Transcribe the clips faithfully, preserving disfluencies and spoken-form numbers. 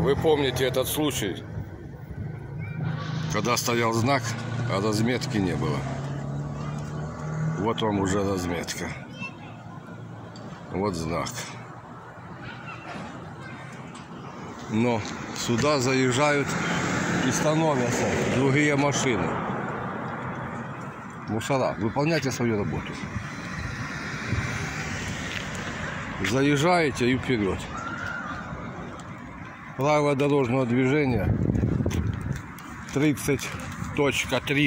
Вы помните этот случай, когда стоял знак, а разметки не было. Вот вам уже разметка. Вот знак. Но сюда заезжают и становятся другие машины. Мусора, выполняйте свою работу. Заезжаете и вперед. Правила дорожного движения тридцать точка три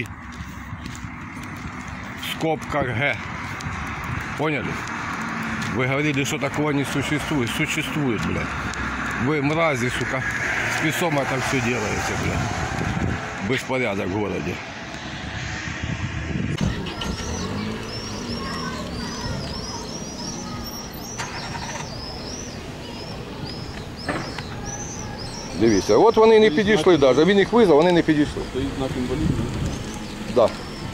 в скобках Г. Поняли? Вы говорили, что такого не существует. Существует, блядь. Вы, мрази, сука, с песом это все делаете, блядь. Беспорядок в городе. Дивіться, от вони не підійшли навіть, він їх визвав, вони не підійшли. Стоїть знак інвалідності? Так.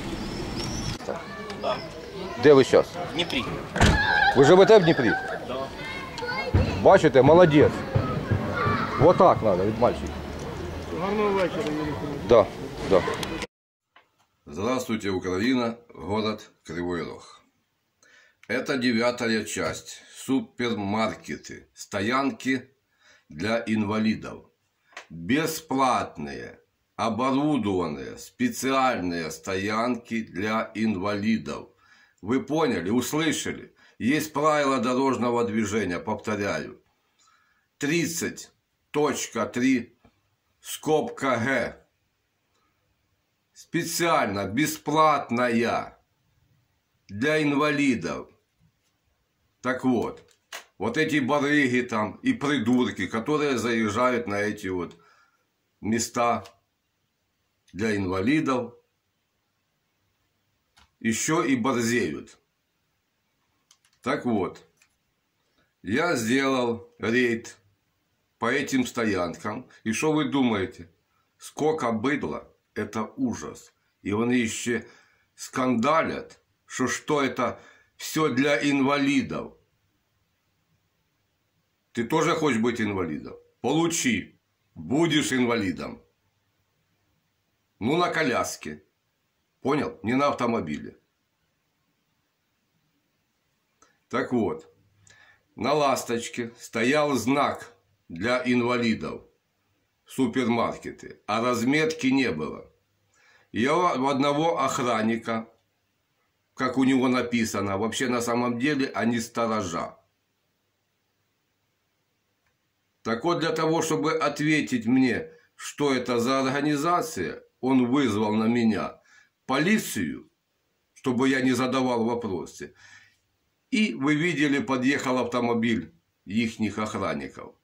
Да. Де ви зараз? В Дніпрі. Ви живете в Дніпрі? Да. Бачите, молодець. Вот так треба від мальчика. Гарного вечора, Юрій. Да, да. Здравствуйте, Украина, город Кривой Рог. Это девятая часть. Супермаркеты, стоянки для инвалидов. Бесплатные, оборудованные, специальные стоянки для инвалидов. Вы поняли, услышали? Есть правила дорожного движения, повторяю. тридцать точка три скобка Г. Специально, бесплатная для инвалидов. Так вот, вот эти барыги там и придурки, которые заезжают на эти вот места для инвалидов, еще и борзеют. Так вот, я сделал рейд по этим стоянкам. И что вы думаете? Сколько быдла? Это ужас. И они еще скандалят, что что это все для инвалидов. Ты тоже хочешь быть инвалидом? Получи. Будешь инвалидом. Ну, на коляске. Понял? Не на автомобиле. Так вот. На «Ласточке» стоял знак для инвалидов. Супермаркеты. А разметки не было. Я у одного охранника, как у него написано, вообще на самом деле они сторожа. Так вот, для того, чтобы ответить мне, что это за организация, он вызвал на меня полицию, чтобы я не задавал вопросы. И вы видели, подъехал автомобиль ихних охранников.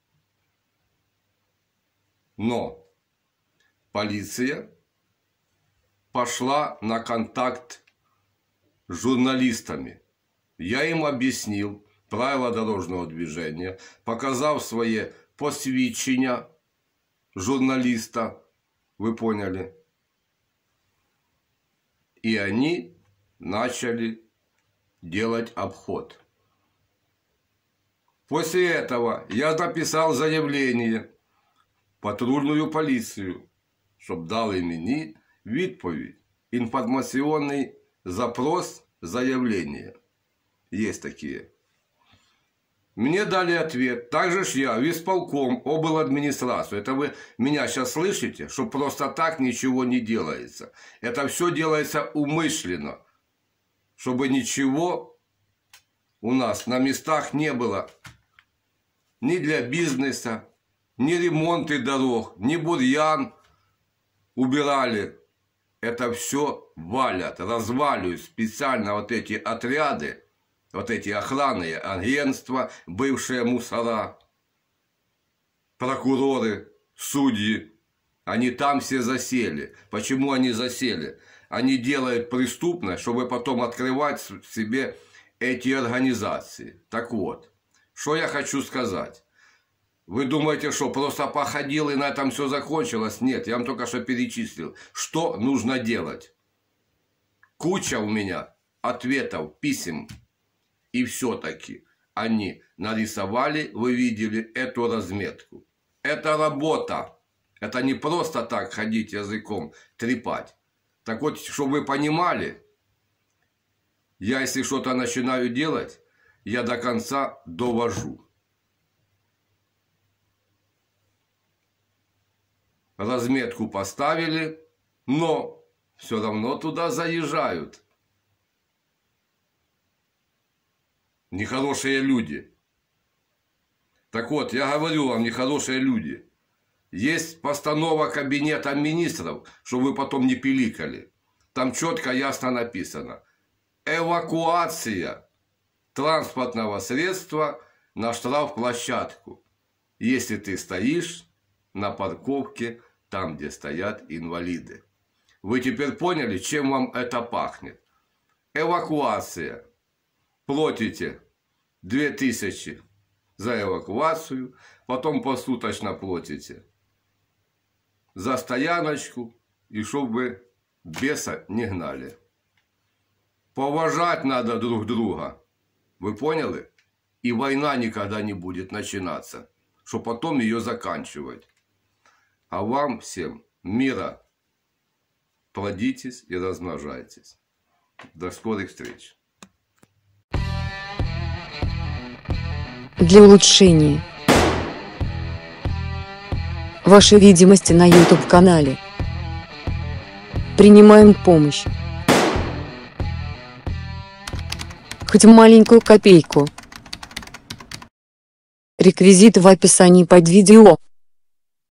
Но полиция пошла на контакт с журналистами. Я им объяснил правила дорожного движения, показав свои посвідчення журналиста, вы поняли. И они начали делать обход. После этого я написал заявление в патрульную полицию, щоб дали мені відповідь. Информационный запрос, заявление. Есть такие. Мне дали ответ. Также ж я в исполком, обладминистрацию. Это вы меня сейчас слышите, что просто так ничего не делается. Это все делается умышленно. Чтобы ничего у нас на местах не было. Ни для бизнеса, ни ремонты дорог, ни бурьян убирали. Это все валят, разваливают специально вот эти отряды. Вот эти охранные агентства, бывшие мусора, прокуроры, судьи, они там все засели. Почему они засели? Они делают преступно, чтобы потом открывать себе эти организации. Так вот, что я хочу сказать. Вы думаете, что просто походил и на этом все закончилось? Нет, я вам только что перечислил, что нужно делать. Куча у меня ответов, писем. И все-таки они нарисовали, вы видели эту разметку. Это работа. Это не просто так ходить языком, трепать. Так вот, чтобы вы понимали, я если что-то начинаю делать, я до конца довожу. Разметку поставили, но все равно туда заезжают нехорошие люди. Так вот, я говорю вам, нехорошие люди. Есть постанова Кабинета Министров, чтобы вы потом не пиликали. Там четко, ясно написано. Эвакуация транспортного средства на штрафплощадку. Если ты стоишь на парковке, там, где стоят инвалиды. Вы теперь поняли, чем вам это пахнет? Эвакуация. Платите две тысячи за эвакуацию, потом посуточно платите за стояночку, и чтобы беса не гнали. Поважать надо друг друга. Вы поняли? И война никогда не будет начинаться, чтобы потом ее заканчивать. А вам всем мира. Плодитесь и размножайтесь. До скорых встреч. Для улучшения вашей видимости на YouTube-канале принимаем помощь. Хоть маленькую копейку. Реквизиты в описании под видео.